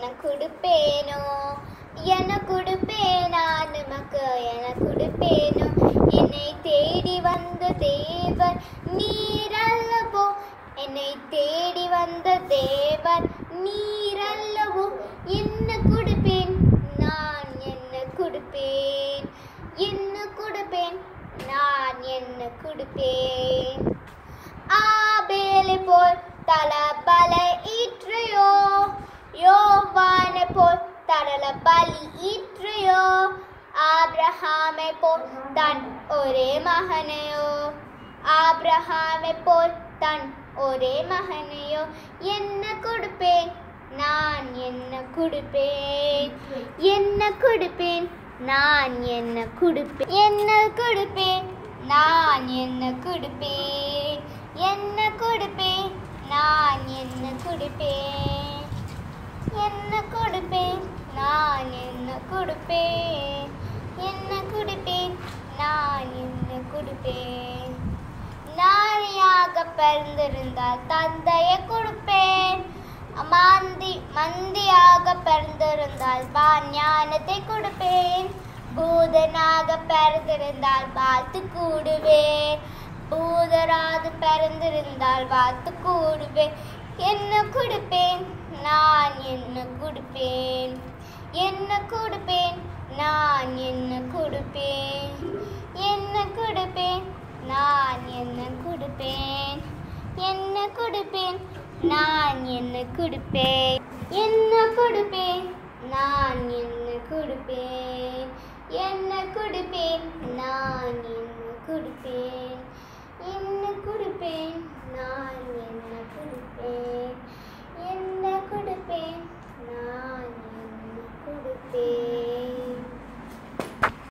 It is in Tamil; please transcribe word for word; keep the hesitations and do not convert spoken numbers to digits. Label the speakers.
Speaker 1: என்ன கொடுப்பேனோ என்ன கொடுப்பேன் நான் உமக்கு என்ன கொடுப்பேனோ என்னை தேடி வந்த தேவன் நீரல்லவோ என்னை தேடி வந்த தேவன் நீரல்லவோ என்ன கொடுப்பேன் நான் என்ன கொடுப்பேன் என்ன கொடுப்பேன் நான் என்ன கொடுப்பேன் ஆபேலை போல் தலபலை ஈற்றையோ யோவானை போல் தடல பலி ஈற்றையோ ஆபிரகாமை போல் தன் ஒரே மகனையோ ஆபிரகாமை போல் தன் ஒரே மகனையோ என்ன கொடுப்பேன் நான் என்ன கொடுப்பேன் என்ன கொடுப்பேன் நான் என்ன கொடுப்பேன் என்ன கொடுப்பேன் நான் என்ன கொடுப்பேன் என்ன கொடுப்பேன் நான் என்ன கொடுப்பேன் என்ன கொடுப்பேன் நான் என்ன கொடுப்பேன் என்ன கொடுப்பேன் நான் என்ன கொடுப்பேன் நாரியாக பிறந்திருந்தால் தந்தையை கொடுப்பேன் மாந்தி மந்தியாக பிறந்திருந்தால் ஞானத்தை கொடுப்பேன் பூதனாக பிறந்திருந்தால் வாழ்த்து கூடுவேன் பூதராது பிறந்திருந்தால் வாழ்த்து கூடுவேன் என்ன கொடுப்பேன் நான் என்ன கொடுப்பேன் என்ன கொடுப்பேன் நான் என்ன கொடுப்பேன் என்ன கொடுப்பேன் நான் என்ன கொடுப்பேன் என்ன கொடுப்பேன் நான் என்ன கொடுப்பேன் என்ன கொடுப்பேன் நான் என்ன கொடுப்பேன் என்ன கொடுப்பேன் நான் என்ன கொடுப்பேன் என்ன கொடுப்பேன் நான் என்ன கொடுப்பேன்